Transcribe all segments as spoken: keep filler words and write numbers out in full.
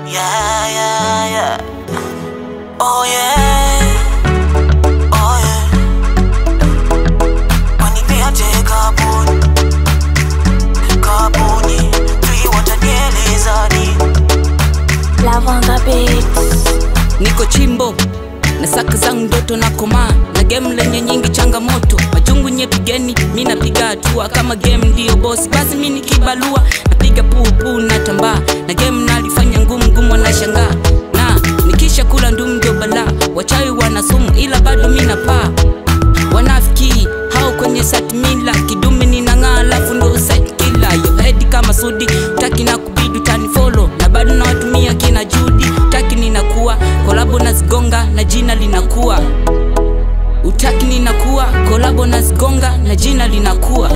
Yeah, yeah, yeah. Oh yeah, oh yeah. Wanipea te kabuni, kabuni. Tui watanieleza ni Lavanga Beats. Niko chimbo na saka zangu ndoto na koma na game lenye nyingi changamoto majungu nyepigeni mimi napiga hatua kama game ndio boss basi mimi nikibalua napiga pupu na tamba na game nalifanya ngumu ngumu na shangaa na nikisha kula ndumu ndio bala wachawi wanasumu ila bado mimi napaa wanafiki hao kwenye sat mila kidumi ninang'aa alafu ndo side killer yo head kama sudi taki na kubidu tani follow na bado nawatumia kina Judy taki ninakuwa kolabo na zigonga na jina linakuwa utaki ninakuwa kolabo na zigonga na jina linakuwa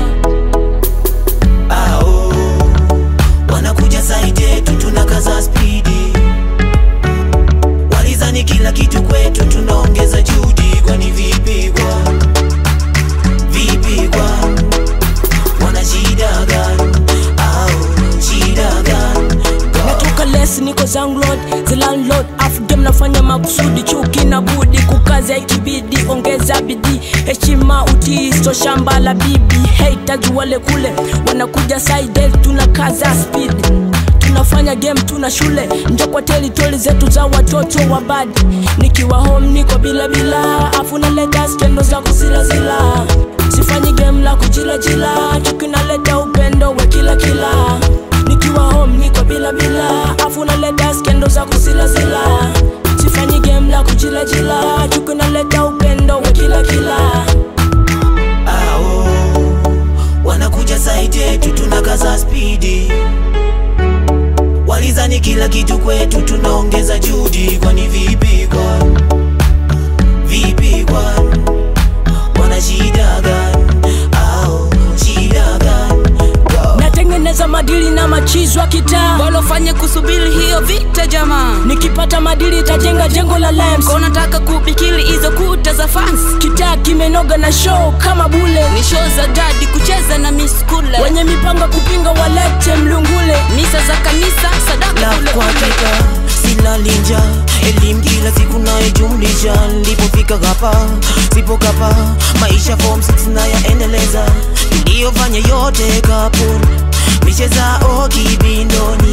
Ao wanakuja side yetu tunakaza speedi walizani kila kitu kwetu tunaongeza juhudi kwani vipi kwa vipi kwa wana shida gani au shida gani natoka less niko zangu load the landlord afu dem nafanya makusudi chuki na budi kukaza ikibidi ongeza bidii heshima utii sto shamba la bibi haters wale kule wanakuja side tunakaza speed tunafanya game tuna shule ndio kwa territory zetu za watoto wa bad nikiwa home niko bila bila afu naleta skendo za kuzila zila sifanyi game la kujila jila chuki naleta upendo wa kila kila nikiwa home niko bila bila afu naleta skendo za kuzila zila sifanyi game la kujila jila chuki naleta upendo wa kila kila Ao wanakuja side yetu tunakaza speedi walizani kila kitu kwetu tunaongeza juhudi kwani vipi kwa vipi kwa wana shida gani au shida gani natengeneza madili na machizo wa kitaa bolo fanye kusubiri hiyo vita jamaa nikipata madili itajenga jengo la lamps kwa nataka kubikili hizo kuta za fans kitaa kimenoga na show kama bule ni show za daddy kucheza na miss kule wenye mipango kupinga walete mlungule misa za kanisa sadaka la kule kwa kule kika sina linja elimu kila siku naijumlisha nilipofika hapa sipo kapa maisha form six na yaendeleza niliyofanya yote kapuni micheza o kibindo